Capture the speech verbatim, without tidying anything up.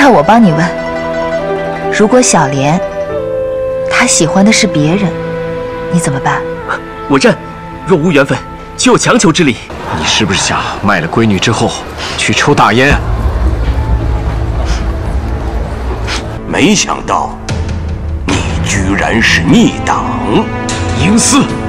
那我帮你问，如果小莲她喜欢的是别人，你怎么办？ 我认，若无缘分，岂有强求之理？ 你是不是想卖了闺女之后去抽大烟啊？ 没想到，你居然是逆党！ 营私！